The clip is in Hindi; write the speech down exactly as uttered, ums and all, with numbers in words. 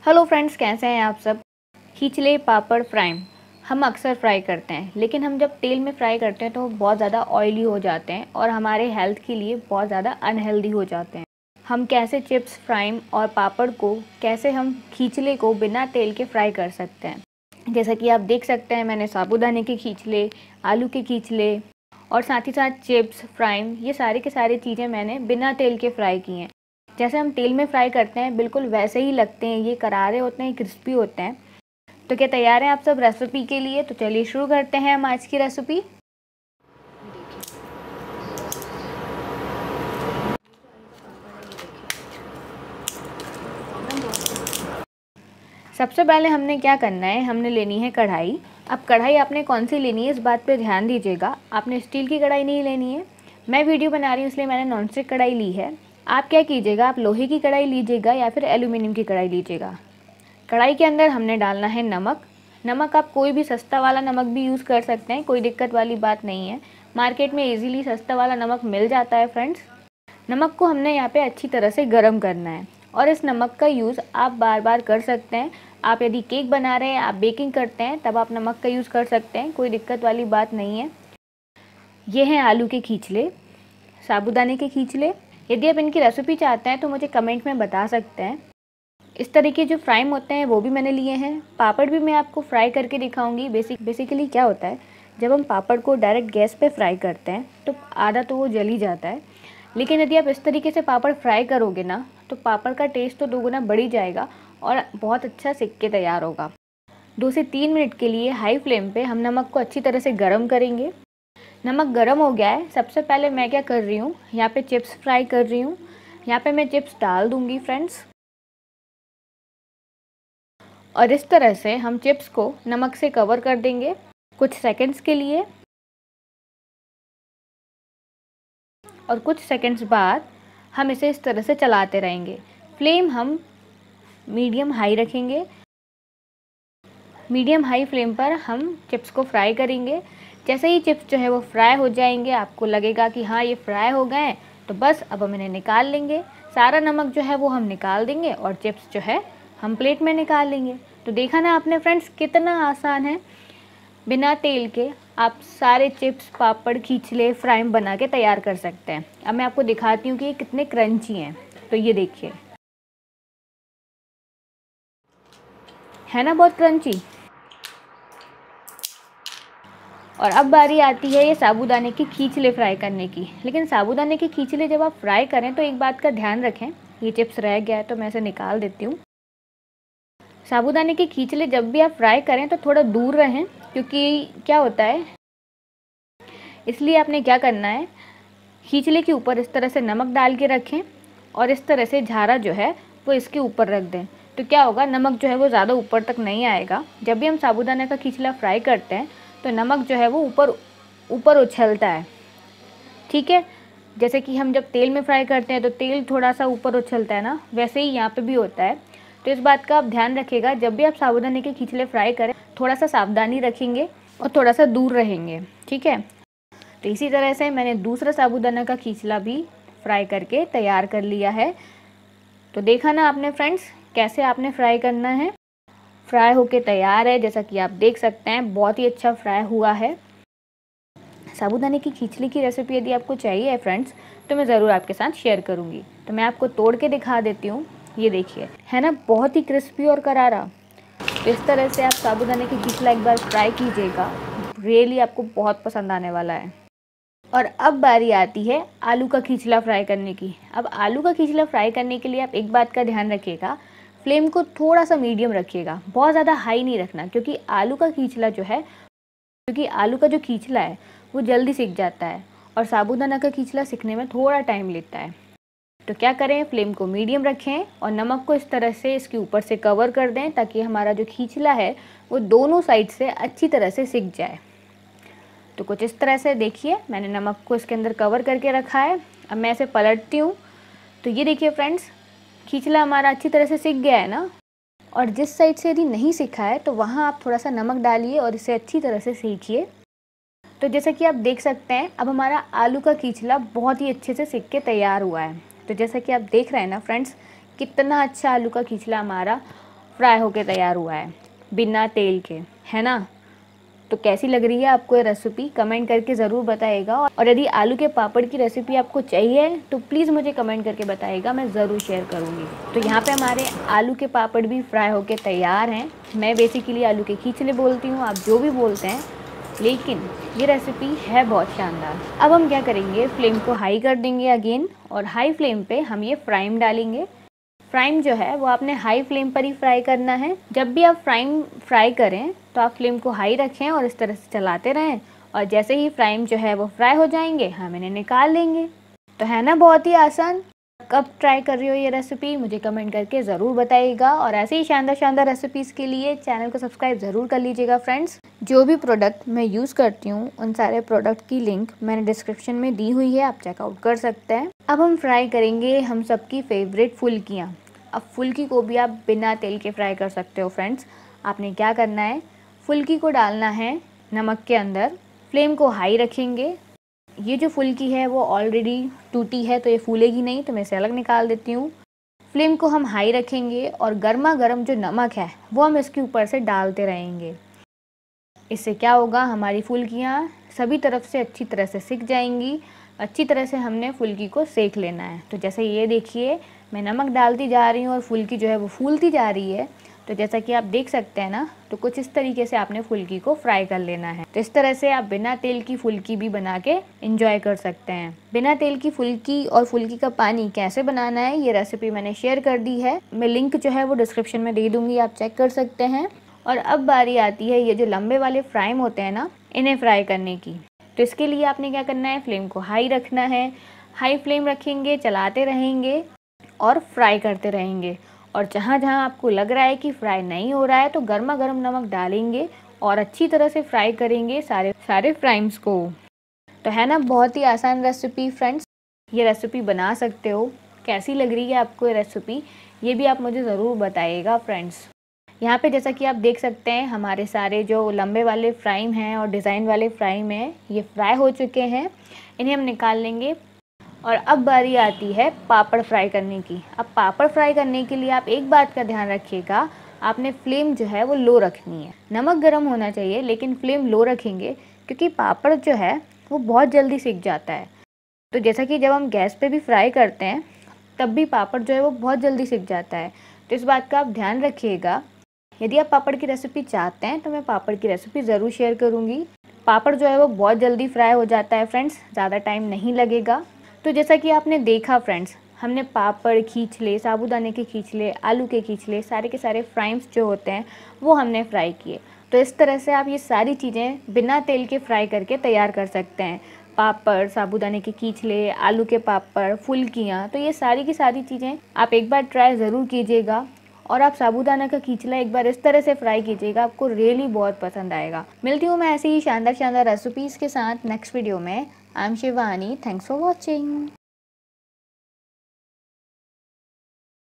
हेलो फ्रेंड्स, कैसे हैं आप सब। खींचले पापड़ फ्राई हम अक्सर फ्राई करते हैं, लेकिन हम जब तेल में फ्राई करते हैं तो वो बहुत ज़्यादा ऑयली हो जाते हैं और हमारे हेल्थ के लिए बहुत ज़्यादा अनहेल्दी हो जाते हैं। हम कैसे चिप्स फ्राई और पापड़ को कैसे हम खींचले को बिना तेल के फ्राई कर सकते हैं। जैसा कि आप देख सकते हैं, मैंने साबूदाने के खींचले, आलू के खींचले और साथ ही साथ चिप्स फ्राई, ये सारी के सारी चीज़ें मैंने बिना तेल के फ्राई की हैं। जैसे हम तेल में फ्राई करते हैं बिल्कुल वैसे ही लगते हैं, ये करारे होते हैं, क्रिस्पी होते हैं। तो क्या तैयार हैं आप सब रेसिपी के लिए? तो चलिए शुरू करते हैं हम आज की रेसिपी। सबसे पहले हमने क्या करना है, हमने लेनी है कढ़ाई। अब कढ़ाई आपने कौन सी लेनी है इस बात पे ध्यान दीजिएगा, आपने स्टील की कढ़ाई नहीं लेनी है। मैं वीडियो बना रही हूँ इसलिए मैंने नॉनस्टिक कढ़ाई ली है। आप क्या कीजिएगा, आप लोहे की कढ़ाई लीजिएगा या फिर एल्यूमिनियम की कढ़ाई लीजिएगा। कढ़ाई के अंदर हमने डालना है नमक। नमक आप कोई भी सस्ता वाला नमक भी यूज़ कर सकते हैं, कोई दिक्कत वाली बात नहीं है। मार्केट में इजीली सस्ता वाला नमक मिल जाता है फ्रेंड्स। नमक को हमने यहाँ पे अच्छी तरह से गर्म करना है और इस नमक का यूज़ आप बार बार कर सकते हैं। आप यदि केक बना रहे हैं, आप बेकिंग करते हैं, तब आप नमक का यूज़ कर सकते हैं, कोई दिक्कत वाली बात नहीं है। ये हैं आलू के खींचले, साबूदाने के खींचले। यदि आप इनकी रेसिपी चाहते हैं तो मुझे कमेंट में बता सकते हैं। इस तरीके जो फ्राई होते हैं वो भी मैंने लिए हैं। पापड़ भी मैं आपको फ्राई करके दिखाऊंगी। बेसिक बेसिकली क्या होता है, जब हम पापड़ को डायरेक्ट गैस पे फ्राई करते हैं तो आधा तो वो जल ही जाता है, लेकिन यदि आप इस तरीके से पापड़ फ्राई करोगे ना तो पापड़ का टेस्ट तो दोगुना बढ़ ही जाएगा और बहुत अच्छा सिक के तैयार होगा। दो से तीन मिनट के लिए हाई फ्लेम पे हम नमक को अच्छी तरह से गर्म करेंगे। नमक गर्म हो गया है। सबसे पहले मैं क्या कर रही हूँ, यहाँ पे चिप्स फ्राई कर रही हूँ। यहाँ पे मैं चिप्स डाल दूँगी फ्रेंड्स, और इस तरह से हम चिप्स को नमक से कवर कर देंगे कुछ सेकंड्स के लिए। और कुछ सेकंड्स बाद हम इसे इस तरह से चलाते रहेंगे। फ्लेम हम मीडियम हाई रखेंगे। मीडियम हाई फ्लेम पर हम चिप्स को फ्राई करेंगे। जैसे ही चिप्स जो है वो फ्राई हो जाएंगे, आपको लगेगा कि हाँ ये फ्राई हो गए हैं, तो बस अब हम इन्हें निकाल लेंगे। सारा नमक जो है वो हम निकाल देंगे और चिप्स जो है हम प्लेट में निकाल लेंगे। तो देखा ना आपने फ्रेंड्स, कितना आसान है। बिना तेल के आप सारे चिप्स, पापड़, खींचले, फ्राई बना के तैयार कर सकते हैं। अब मैं आपको दिखाती हूँ कि ये कितने क्रंची हैं। तो ये देखिए, है ना बहुत क्रंची। और अब बारी आती है ये साबूदाने की खींचले फ्राई करने की। लेकिन साबूदाने की खींचले जब आप फ्राई करें तो एक बात का ध्यान रखें, ये चिप्स रह गया है तो मैं इसे निकाल देती हूँ। साबूदाने के खींचले जब भी आप फ्राई करें तो थोड़ा दूर रहें, क्योंकि क्या होता है, इसलिए आपने क्या करना है, खींचले के ऊपर इस तरह से नमक डाल के रखें और इस तरह से झारा जो है वो इसके ऊपर रख दें। तो क्या होगा, नमक जो है वो ज़्यादा ऊपर तक नहीं आएगा। जब भी हम साबूदाने का खींचला फ्राई करते हैं तो नमक जो है वो ऊपर ऊपर उछलता है, ठीक है। जैसे कि हम जब तेल में फ्राई करते हैं तो तेल थोड़ा सा ऊपर उछलता है ना, वैसे ही यहाँ पे भी होता है। तो इस बात का आप ध्यान रखिएगा, जब भी आप साबूदाने के खींचले फ्राई करें थोड़ा सा सावधानी रखेंगे और थोड़ा सा दूर रहेंगे, ठीक है। तो इसी तरह से मैंने दूसरा साबूदाना का खींचला भी फ्राई करके तैयार कर लिया है। तो देखा ना आपने फ्रेंड्स, कैसे आपने फ्राई करना है। फ्राई होके तैयार है, जैसा कि आप देख सकते हैं बहुत ही अच्छा फ्राई हुआ है। साबूदाने की खींचली की रेसिपी यदि आपको चाहिए है फ्रेंड्स तो मैं ज़रूर आपके साथ शेयर करूँगी। तो मैं आपको तोड़ के दिखा देती हूँ। ये देखिए, है ना बहुत ही क्रिस्पी और करारा। तो इस तरह से आप साबूदाने की खींचला एक बार फ्राई कीजिएगा, रियली आपको बहुत पसंद आने वाला है। और अब बारी आती है आलू का खींचला फ्राई करने की। अब आलू का खींचला फ्राई करने के लिए आप एक बात का ध्यान रखिएगा, फ्लेम को थोड़ा सा मीडियम रखिएगा, बहुत ज़्यादा हाई नहीं रखना, क्योंकि आलू का खींचला जो है क्योंकि आलू का जो खींचला है वो जल्दी सिक जाता है और साबूदाना का खींचला सिकने में थोड़ा टाइम लेता है। तो क्या करें, फ्लेम को मीडियम रखें और नमक को इस तरह से इसके ऊपर से कवर कर दें ताकि हमारा जो खींचला है वो दोनों साइड से अच्छी तरह से सिक जाए। तो कुछ इस तरह से देखिए, मैंने नमक को इसके अंदर कवर करके रखा है। अब मैं इसे पलटती हूँ। तो ये देखिए फ्रेंड्स, खींचला हमारा अच्छी तरह से सिक गया है ना। और जिस साइड से यदि नहीं सिका है तो वहाँ आप थोड़ा सा नमक डालिए और इसे अच्छी तरह से सेकिए। तो जैसा कि आप देख सकते हैं, अब हमारा आलू का खींचला बहुत ही अच्छे से सिक के तैयार हुआ है। तो जैसा कि आप देख रहे हैं ना फ्रेंड्स, कितना अच्छा आलू का खींचला हमारा फ्राई होके तैयार हुआ है बिना तेल के, है ना। तो कैसी लग रही है आपको ये रेसिपी, कमेंट करके ज़रूर बताइएगा। और यदि आलू के पापड़ की रेसिपी आपको चाहिए तो प्लीज़ मुझे कमेंट करके बताइएगा, मैं ज़रूर शेयर करूँगी। तो यहाँ पे हमारे आलू के पापड़ भी फ्राई होके तैयार हैं। मैं बेसिकली आलू के खींचले बोलती हूँ, आप जो भी बोलते हैं, लेकिन ये रेसिपी है बहुत शानदार। अब हम क्या करेंगे, फ्लेम को हाई कर देंगे अगेन, और हाई फ्लेम पे हम ये फ्राइम डालेंगे। फ्राइम जो है वो आपने हाई फ्लेम पर ही फ्राई करना है। जब भी आप फ्राइम फ्राई करें तो आप फ्लेम को हाई रखें और इस तरह से चलाते रहें, और जैसे ही फ्राइम जो है वो फ्राई हो जाएंगे हम इन्हें निकाल लेंगे। तो है ना बहुत ही आसान। कब ट्राई कर रही हो ये रेसिपी मुझे कमेंट करके ज़रूर बताइएगा, और ऐसे ही शानदार शानदार रेसिपीज़ के लिए चैनल को सब्सक्राइब ज़रूर कर लीजिएगा फ्रेंड्स। जो भी प्रोडक्ट मैं यूज़ करती हूँ उन सारे प्रोडक्ट की लिंक मैंने डिस्क्रिप्शन में दी हुई है, आप चेकआउट कर सकते हैं। अब हम फ्राई करेंगे हम सबकी फेवरेट फुल्कियाँ। अब फुल्की को भी आप बिना तेल के फ्राई कर सकते हो फ्रेंड्स। आपने क्या करना है, फुल्की को डालना है नमक के अंदर, फ्लेम को हाई रखेंगे। ये जो फुल्की है वो ऑलरेडी टूटी है तो ये फूलेगी नहीं, तो मैं इसे अलग निकाल देती हूँ। फ्लेम को हम हाई रखेंगे और गर्मा गर्म जो नमक है वो हम इसके ऊपर से डालते रहेंगे। इससे क्या होगा, हमारी फुल्कियाँ सभी तरफ से अच्छी तरह से सिक जाएंगी। अच्छी तरह से हमने फुल्की को सेक लेना है। तो जैसे ये देखिए मैं नमक डालती जा रही हूँ और फुल्की जो है वो फूलती जा रही है। तो जैसा कि आप देख सकते हैं ना, तो कुछ इस तरीके से आपने फुल्की को फ्राई कर लेना है। तो इस तरह से आप बिना तेल की फुल्की भी बना के एंजॉय कर सकते हैं। बिना तेल की फुल्की और फुल्की का पानी कैसे बनाना है ये रेसिपी मैंने शेयर कर दी है, मैं लिंक जो है वो डिस्क्रिप्शन में दे दूँगी, आप चेक कर सकते हैं। और अब बारी आती है ये जो लंबे वाले फ्राइम होते हैं ना, इन्हें फ्राई करने की। तो इसके लिए आपने क्या करना है, फ्लेम को हाई रखना है। हाई फ्लेम रखेंगे, चलाते रहेंगे और फ्राई करते रहेंगे। और जहाँ जहाँ आपको लग रहा है कि फ्राई नहीं हो रहा है तो गर्मा गर्म नमक डालेंगे और अच्छी तरह से फ्राई करेंगे सारे सारे फ्राइम्स को। तो है ना बहुत ही आसान रेसिपी फ्रेंड्स, ये रेसिपी बना सकते हो। कैसी लग रही है आपको ये रेसिपी, ये भी आप मुझे ज़रूर बताइएगा फ्रेंड्स। यहाँ पे जैसा कि आप देख सकते हैं हमारे सारे जो लंबे वाले फ्राइम हैं और डिज़ाइन वाले फ्राइम हैं ये फ्राई हो चुके हैं, इन्हें हम निकाल लेंगे। और अब बारी आती है पापड़ फ्राई करने की। अब पापड़ फ्राई करने के लिए आप एक बात का ध्यान रखिएगा, आपने फ्लेम जो है वो लो रखनी है। नमक गर्म होना चाहिए लेकिन फ्लेम लो रखेंगे, क्योंकि पापड़ जो है वो बहुत जल्दी सिक जाता है। तो जैसा कि जब हम गैस पे भी फ्राई करते हैं तब भी पापड़ जो है वो बहुत जल्दी सिक जाता है। तो इस बात का आप ध्यान रखिएगा। यदि आप पापड़ की रेसिपी चाहते हैं तो मैं पापड़ की रेसिपी ज़रूर शेयर करूँगी। पापड़ जो है वो बहुत जल्दी फ्राई हो जाता है फ्रेंड्स, ज़्यादा टाइम नहीं लगेगा। तो जैसा कि आपने देखा फ्रेंड्स, हमने पापड़, खींचले, साबूदाने के खींचले, आलू के खींचले, सारे के सारे फ्राइम्स जो होते हैं वो हमने फ्राई किए। तो इस तरह से आप ये सारी चीज़ें बिना तेल के फ्राई करके तैयार कर सकते हैं। पापड़, साबूदाने के खींचले, आलू के पापड़, फुल्कियाँ, तो ये सारी की सारी चीज़ें आप एक बार ट्राई ज़रूर कीजिएगा। और आप साबूदाना का खींचला एक बार इस तरह से फ्राई कीजिएगा, आपको रियली बहुत पसंद आएगा। मिलती हूँ मैं ऐसे ही शानदार शानदार रेसिपीज़ के साथ नेक्स्ट वीडियो में। I am Shivani, thanks for watching.